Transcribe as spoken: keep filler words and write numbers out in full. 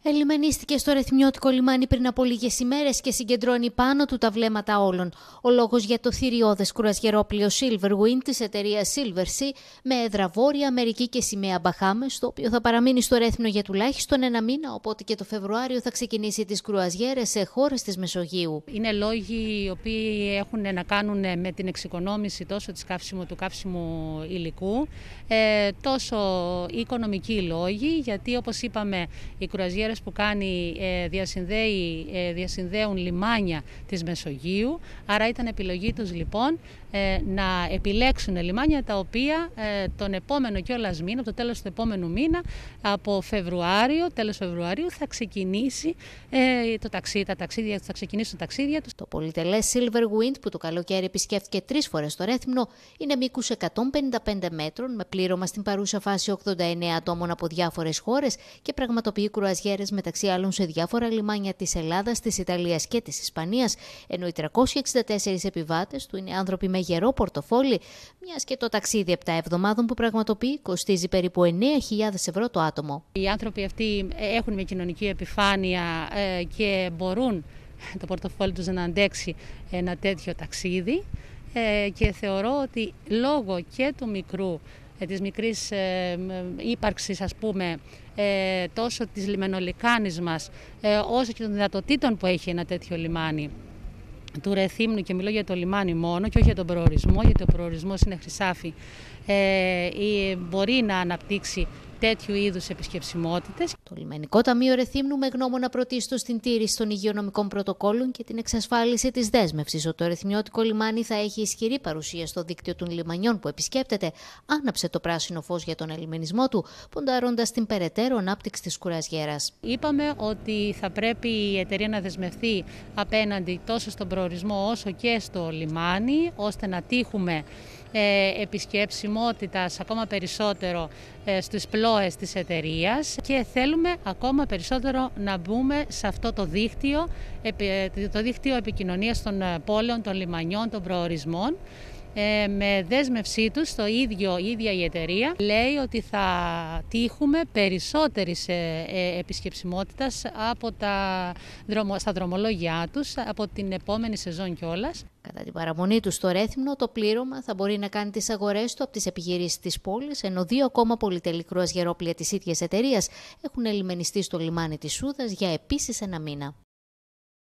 Ελιμενίστηκε στο Ρεθυμνιώτικο λιμάνι πριν από λίγες ημέρες και συγκεντρώνει πάνω του τα βλέμματα όλων. Ο λόγος για το θηριώδες κρουαζιερόπλοιο Silverwind της εταιρείας Silversea με έδρα Βόρεια Αμερική και σημαία Μπαχάμες, το οποίο θα παραμείνει στο Ρέθυμνο για τουλάχιστον ένα μήνα, οπότε και το Φεβρουάριο θα ξεκινήσει τις κρουαζιέρες σε χώρες της Μεσογείου. Είναι λόγοι οι οποίοι έχουν να κάνουν με την εξοικονόμηση τόσο της καύσιμου, του καύσιμου υλικού, ε, τόσο οικονομικοί λόγοι, γιατί όπως είπαμε οι κρουαζιέρες που κάνει ε, διασυνδέει, ε, διασυνδέουν λιμάνια της Μεσογείου, άρα ήταν επιλογή τους λοιπόν ε, να επιλέξουν λιμάνια τα οποία ε, τον επόμενο κιόλας μήνα, από το τέλος του επόμενου μήνα, από Φεβρουάριο, τέλος Φεβρουαρίου θα ξεκινήσει ε, το ταξίδι, τα ταξίδια, θα ξεκινήσουν τα ταξίδια τους. Το πολυτελές Silverwind που το καλοκαίρι επισκέφθηκε τρεις φορές το Ρέθυμνο είναι μήκους εκατόν πενήντα πέντε μέτρων με πλήρωμα στην παρούσα φάση ογδόντα εννέα ατόμων από διάφορες χώρες και πραγματοποιεί κρουαζιέρες μεταξύ άλλων σε διάφορα λιμάνια της Ελλάδας, της Ιταλίας και της Ισπανίας, ενώ οι τριακόσιοι εξήντα τέσσερις επιβάτες του είναι άνθρωποι με γερό πορτοφόλι, μιας και το ταξίδι επτά εβδομάδων που πραγματοποιεί κοστίζει περίπου εννέα χιλιάδες ευρώ το άτομο. Οι άνθρωποι αυτοί έχουν μια κοινωνική επιφάνεια και μπορούν το πορτοφόλι τους να αντέξει ένα τέτοιο ταξίδι και θεωρώ ότι λόγω και του μικρού της μικρής ε, ύπαρξης, ας πούμε, ε, τόσο της λιμενολικάνης μας, ε, όσο και των δυνατοτήτων που έχει ένα τέτοιο λιμάνι του Ρεθύμνου, και μιλώ για το λιμάνι μόνο και όχι για τον προορισμό, γιατί ο προορισμός είναι Χρυσάφι, ε, μπορεί να αναπτύξει τέτοιου είδους επισκεψιμότητες. Το Λιμενικό Ταμείο Ρεθύμνου, με γνώμονα πρωτίστως την τήρηση των υγειονομικών πρωτοκόλων και την εξασφάλιση της δέσμευσης ότι το Ρεθυμνιώτικο λιμάνι θα έχει ισχυρή παρουσία στο δίκτυο των λιμανιών που επισκέπτεται, άναψε το πράσινο φως για τον ελιμενισμό του, ποντάροντας την περαιτέρω ανάπτυξη της κουραζιέρας. Είπαμε ότι θα πρέπει η εταιρεία να δεσμευτεί απέναντι τόσο στον προορισμό όσο και στο λιμάνι, ώστε να τύχουμε ε, επισκεψιμότητας ακόμα περισσότερο ε, στις πλώες της εταιρείας, και θέλουμε ακόμα περισσότερο να μπούμε σε αυτό το δίκτυο, το δίκτυο επικοινωνίας των πόλεων, των λιμανιών, των προορισμών, με δέσμευσή τους το ίδιο, η ίδια η εταιρεία λέει ότι θα τύχουμε περισσότερης επισκεψιμότητας από τα, στα δρομολόγια τους από την επόμενη σεζόν κιόλας. Κατά την παραμονή του στο Ρέθυμνο, το πλήρωμα θα μπορεί να κάνει τις αγορές του από τις επιχειρήσεις της πόλης, ενώ δύο ακόμα πολυτελή κρουαζιερόπλοια της ίδιας εταιρείας έχουν ελιμενιστεί στο λιμάνι της Σούδας για επίσης ένα μήνα.